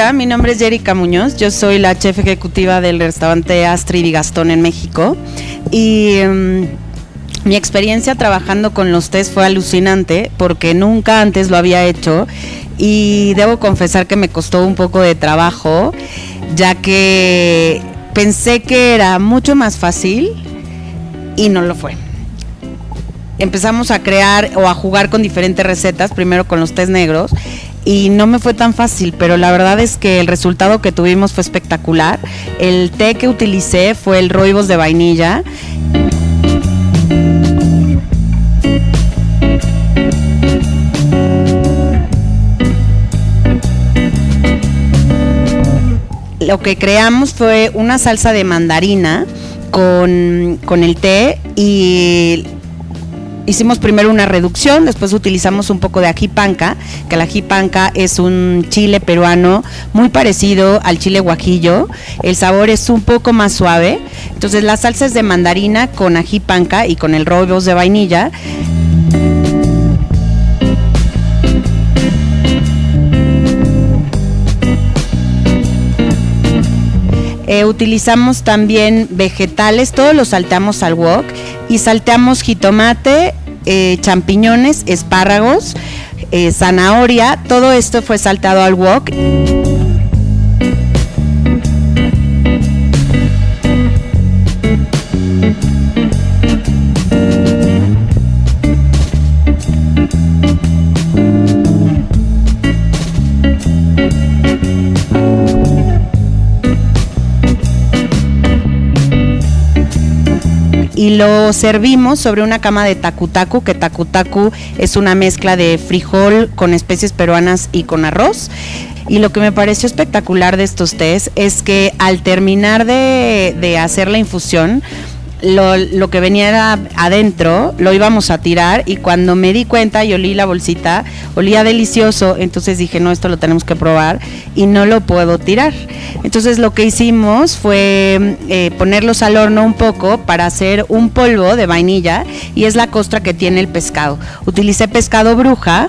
Hola, mi nombre es Jerica Muñoz, yo soy la chef ejecutiva del restaurante Astrid y Gastón en México y mi experiencia trabajando con los tés fue alucinante porque nunca antes lo había hecho y debo confesar que me costó un poco de trabajo, ya que pensé que era mucho más fácil y no lo fue. Empezamos a crear o a jugar con diferentes recetas, primero con los tés negros, y no me fue tan fácil, pero la verdad es que el resultado que tuvimos fue espectacular. El té que utilicé fue el rooibos de vainilla. Lo que creamos fue una salsa de mandarina con el té y hicimos primero una reducción, después utilizamos un poco de ají panca, que el ají panca es un chile peruano muy parecido al chile guajillo, el sabor es un poco más suave, entonces la salsa es de mandarina con ají panca y con el rooibos de vainilla. Utilizamos también vegetales, todos los salteamos al wok y salteamos jitomate, champiñones, espárragos, zanahoria, todo esto fue salteado al wok. Y lo servimos sobre una cama de tacu-tacu, que tacu-tacu es una mezcla de frijol con especies peruanas y con arroz. Y lo que me pareció espectacular de estos tés es que al terminar de hacer la infusión, lo que venía adentro lo íbamos a tirar y cuando me di cuenta y olí la bolsita, olía delicioso, entonces dije no, esto lo tenemos que probar y no lo puedo tirar. Entonces lo que hicimos fue ponerlos al horno un poco para hacer un polvo de vainilla y es la costra que tiene el pescado. Utilicé pescado bruja.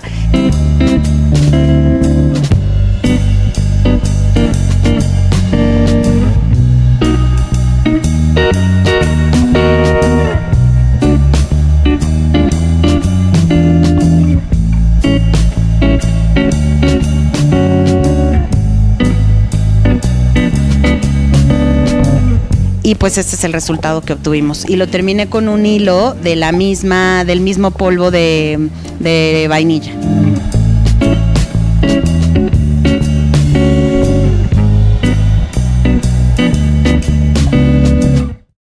Y pues este es el resultado que obtuvimos. Y lo terminé con un hilo de del mismo polvo de vainilla.